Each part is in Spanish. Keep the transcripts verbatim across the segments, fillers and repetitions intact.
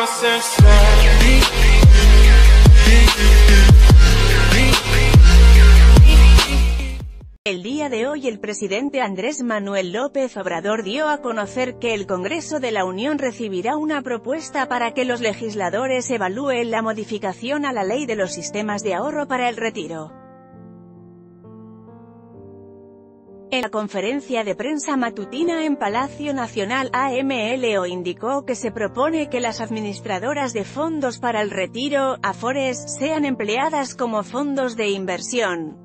El día de hoy el presidente Andrés Manuel López Obrador dio a conocer que el Congreso de la Unión recibirá una propuesta para que los legisladores evalúen la modificación a la Ley de los Sistemas de Ahorro para el Retiro. En la conferencia de prensa matutina en Palacio Nacional, A M L O indicó que se propone que las administradoras de fondos para el retiro, Afores, sean empleadas como fondos de inversión.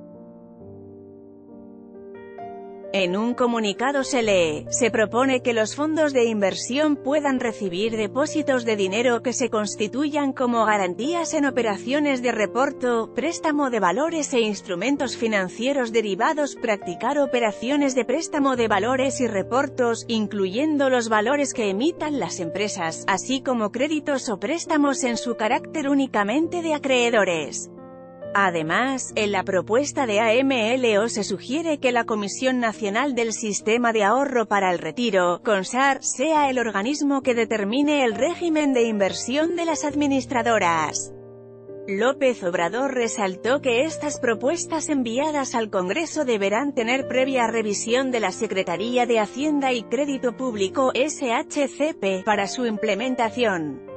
En un comunicado se lee, se propone que los fondos de inversión puedan recibir depósitos de dinero que se constituyan como garantías en operaciones de reporto, préstamo de valores e instrumentos financieros derivados, practicar operaciones de préstamo de valores y reportos, incluyendo los valores que emitan las empresas, así como créditos o préstamos en su carácter únicamente de acreedores. Además, en la propuesta de A M L O se sugiere que la Comisión Nacional del Sistema de Ahorro para el Retiro, CONSAR, sea el organismo que determine el régimen de inversión de las administradoras. López Obrador resaltó que estas propuestas enviadas al Congreso deberán tener previa revisión de la Secretaría de Hacienda y Crédito Público, S H C P, para su implementación.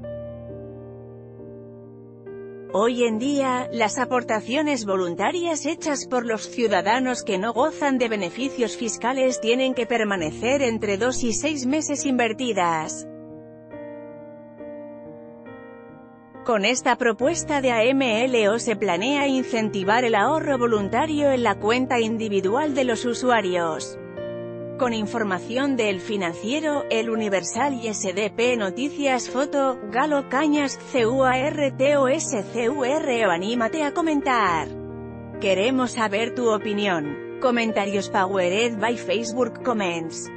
Hoy en día, las aportaciones voluntarias hechas por los ciudadanos que no gozan de beneficios fiscales tienen que permanecer entre dos y seis meses invertidas. Con esta propuesta de A M L O se planea incentivar el ahorro voluntario en la cuenta individual de los usuarios. Con información de El Financiero, El Universal y S D P Noticias. Foto, Galo Cañas, C U A R T O S C U R O. Anímate a comentar. Queremos saber tu opinión. Comentarios powered by Facebook Comments.